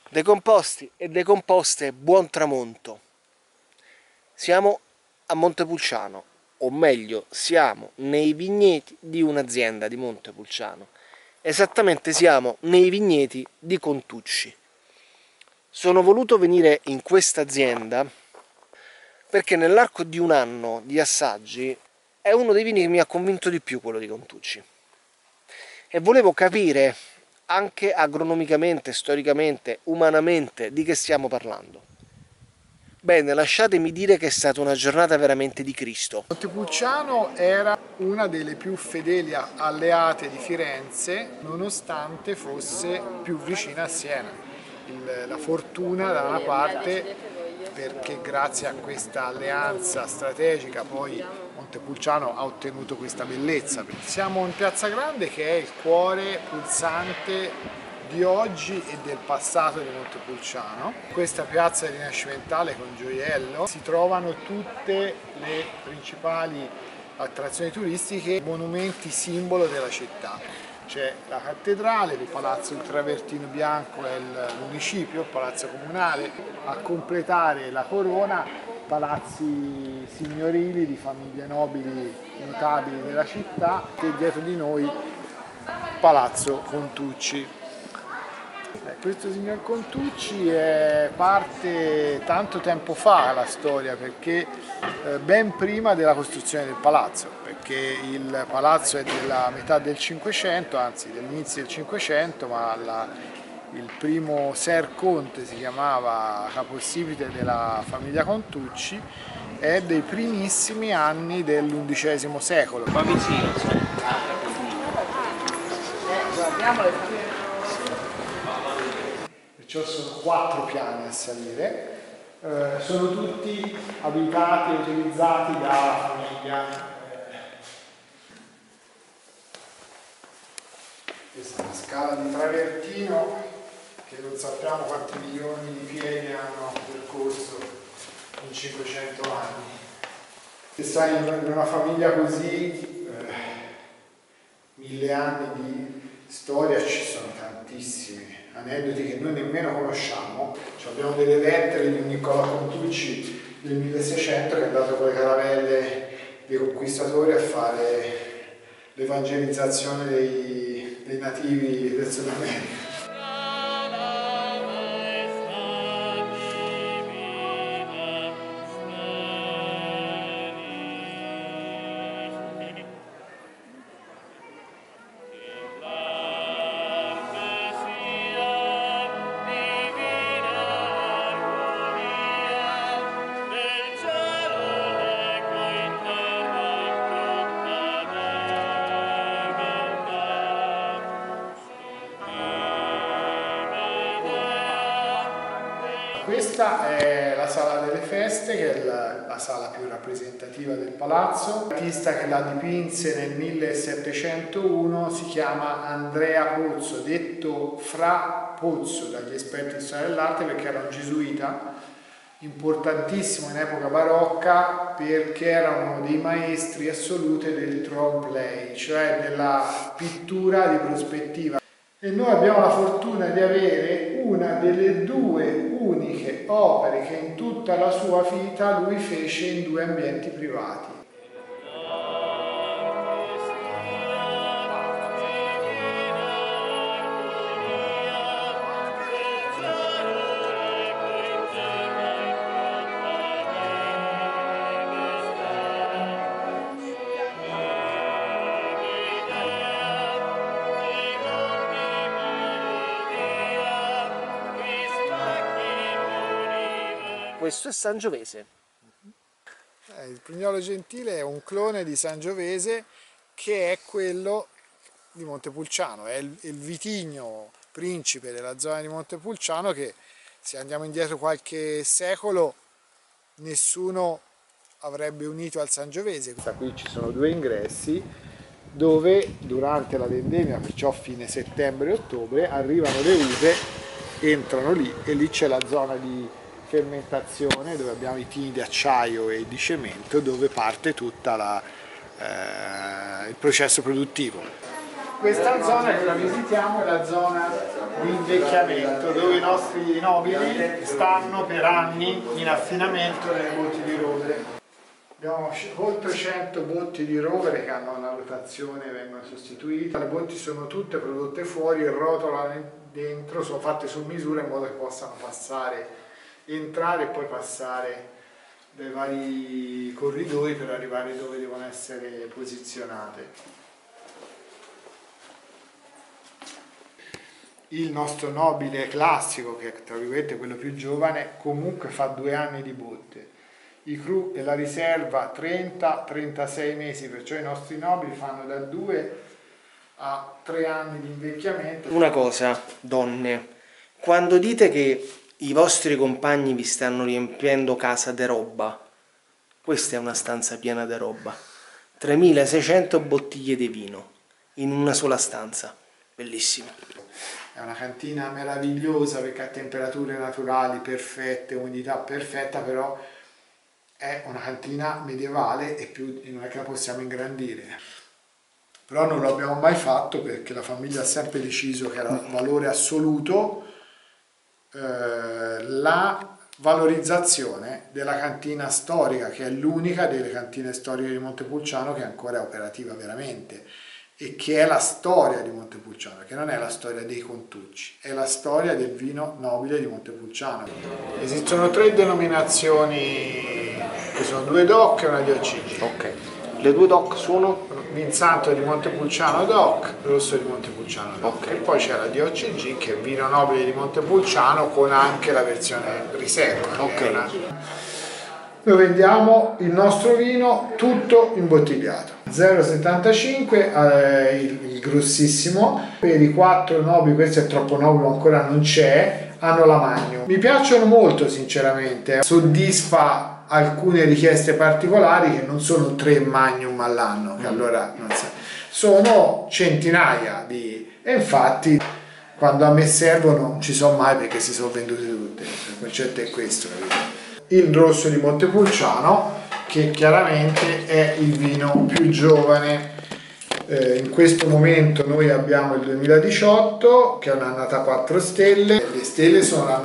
Decomposti e decomposte, buon tramonto. Siamo a Montepulciano, o meglio, siamo nei vigneti di un'azienda di Montepulciano. Esattamente siamo nei vigneti di Contucci. Sono voluto venire in questa azienda perché nell'arco di un anno di assaggi è uno dei vini che mi ha convinto di più, quello di Contucci. E volevo capire anche agronomicamente, storicamente, umanamente, di che stiamo parlando. Bene, lasciatemi dire che è stata una giornata veramente di Cristo. Montepulciano era una delle più fedeli alleate di Firenze, nonostante fosse più vicina a Siena. La fortuna da una parte, perché grazie a questa alleanza strategica poi Montepulciano ha ottenuto questa bellezza. Siamo in Piazza Grande, che è il cuore pulsante di oggi e del passato di Montepulciano. Questa piazza rinascimentale con gioiello si trovano tutte le principali attrazioni turistiche, monumenti simbolo della città. C'è la cattedrale, il palazzo del Travertino Bianco è il municipio, il palazzo comunale, a completare la corona palazzi signorili di famiglie nobili notabili della città e dietro di noi Palazzo Contucci. Questo signor Contucci è parte tanto tempo fa alla storia, perché ben prima della costruzione del palazzo, perché il palazzo è della metà del Cinquecento, anzi dell'inizio del Cinquecento, ma il primo Ser Conte si chiamava capostipite della famiglia Contucci, è dei primissimi anni dell'undicesimo secolo. Ma vicino, Guardiamo le famiglie. Perciò sono 4 piani a salire, sono tutti abitati e utilizzati dalla famiglia. Questa è la scala di Travertino, che non sappiamo quanti milioni di piedi hanno percorso in 500 anni. Se sai, in una famiglia così, 1000 anni di storia, ci sono tantissimi aneddoti che noi nemmeno conosciamo. Abbiamo delle lettere di un Niccolò Contucci del 1600 che è andato con le caravelle dei conquistatori a fare l'evangelizzazione dei nativi del Sud America. Questa è la sala delle feste, che è la sala più rappresentativa del palazzo. L'artista che la dipinse nel 1701 si chiama Andrea Pozzo, detto Fra Pozzo dagli esperti di storia dell'arte, perché era un gesuita importantissimo in epoca barocca, perché era uno dei maestri assoluti del trompe-l'œil, cioè della pittura di prospettiva. E noi abbiamo la fortuna di avere una delle 2 uniche opere che in tutta la sua vita lui fece in 2 ambienti privati. questo è Sangiovese. Il Prignolo Gentile è un clone di Sangiovese, che è quello di Montepulciano, è il vitigno principe della zona di Montepulciano, che se andiamo indietro qualche secolo nessuno avrebbe unito al Sangiovese. Qui ci sono 2 ingressi dove durante la vendemmia, perciò fine settembre e ottobre, arrivano le uve, entrano lì e lì c'è la zona di fermentazione dove abbiamo i tini di acciaio e di cemento, dove parte tutto il processo produttivo. Questa zona che la visitiamo è la zona di invecchiamento dove i nostri nobili stanno per anni in affinamento nelle botti di rovere. Abbiamo oltre 100 botti di rovere che hanno una rotazione e vengono sostituite. Le botti sono tutte prodotte fuori, il rotolo dentro, sono fatte su misura in modo che possano passare, entrare e poi passare dai vari corridoi per arrivare dove devono essere posizionate. Il nostro nobile classico, che è tra virgolette quello più giovane, comunque fa 2 anni di botte. I cru e la riserva 30-36 mesi, perciò i nostri nobili fanno da 2 a 3 anni di invecchiamento. Una cosa, donne, quando dite che i vostri compagni vi stanno riempiendo casa de roba, questa è una stanza piena di roba. 3600 bottiglie di vino in una sola stanza, bellissimo. È una cantina meravigliosa perché ha temperature naturali perfette, umidità perfetta, però è una cantina medievale e non è che la possiamo ingrandire. Però non lo abbiamo mai fatto perché la famiglia ha sempre deciso che era valore assoluto la valorizzazione della cantina storica, che è l'unica delle cantine storiche di Montepulciano che ancora è operativa veramente e che è la storia di Montepulciano, che non è la storia dei contucci, è la storia del vino nobile di Montepulciano. Esistono 3 denominazioni, che sono 2 DOC e una DOCG. Ok, le 2 DOC sono? Vinsanto di Montepulciano DOC, Rosso di Montepulciano DOC. Okay. E poi c'è la DOCG che è vino nobile di Montepulciano con anche la versione riserva. Ok. Noi vendiamo il nostro vino tutto imbottigliato. 0,75 il grossissimo, per i 4 nobili, questo è troppo nobile, ancora non c'è, hanno la Magnum. Mi piacciono molto sinceramente, soddisfa alcune richieste particolari che non sono 3 Magnum all'anno, che allora non so. Sono centinaia e infatti quando a me servono non ci sono mai perché si sono vendute tutte, il concetto è questo, capito? Il Rosso di Montepulciano, che chiaramente è il vino più giovane. In questo momento noi abbiamo il 2018 che è un'annata 4 stelle, le stelle sono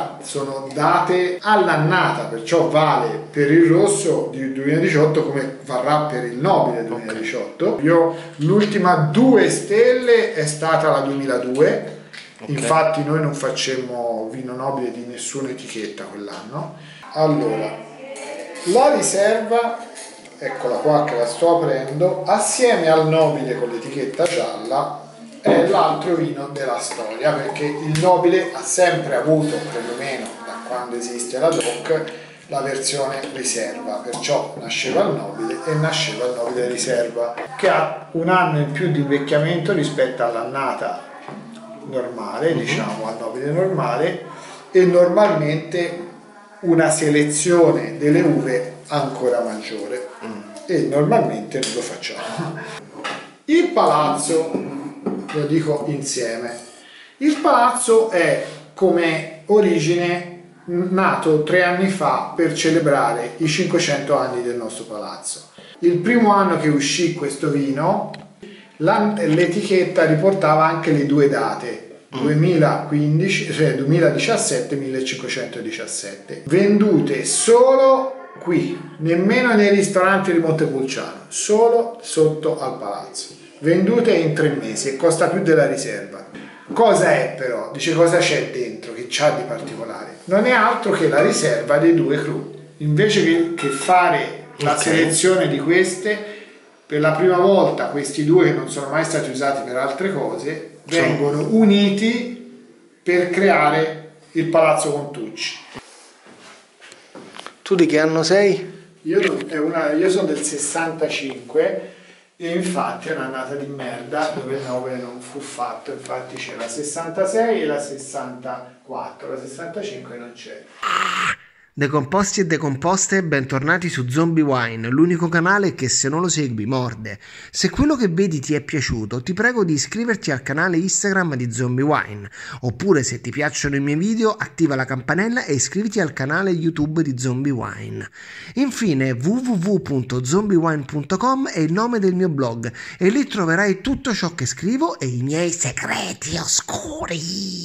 date all'annata, perciò vale per il rosso di 2018 come varrà per il nobile 2018. L'ultima 2 stelle è stata la 2002, infatti noi non facemmo vino nobile di nessuna etichetta quell'anno. Allora, la riserva, eccola qua che la sto aprendo, assieme al nobile con l'etichetta gialla è l'altro vino della storia, perché il nobile ha sempre avuto, perlomeno da quando esiste la DOC, la versione riserva, perciò nasceva il nobile e nasceva il nobile riserva, che ha 1 anno in più di invecchiamento rispetto all'annata normale, diciamo al nobile normale, e normalmente una selezione delle uve ancora maggiore e normalmente lo facciamo. Il palazzo, lo dico insieme, il palazzo è come origine nato 3 anni fa per celebrare i 500 anni del nostro palazzo. Il primo anno che uscì questo vino l'etichetta riportava anche le 2 date, 2015, cioè 2017 1517, vendute solo qui, nemmeno nei ristoranti di Montepulciano, solo sotto al palazzo, vendute in 3 mesi e costa più della riserva. Cosa è però? Dice cosa c'è dentro, che c'ha di particolare? Non è altro che la riserva dei 2 cru. Invece che fare la selezione di queste, per la prima volta questi 2 che non sono mai stati usati per altre cose vengono uniti per creare il Palazzo Contucci. Tu di che anno sei? Io sono del 65 e infatti è un'annata di merda dove il nobile non fu fatto, infatti c'è la 66 e la 64, la 65 non c'è. Decomposti e decomposte, bentornati su Zombie Wine, l'unico canale che se non lo segui morde. Se quello che vedi ti è piaciuto, ti prego di iscriverti al canale Instagram di Zombie Wine, oppure se ti piacciono i miei video attiva la campanella e iscriviti al canale YouTube di Zombie Wine. Infine www.zombiewine.com è il nome del mio blog e lì troverai tutto ciò che scrivo e i miei segreti oscuri.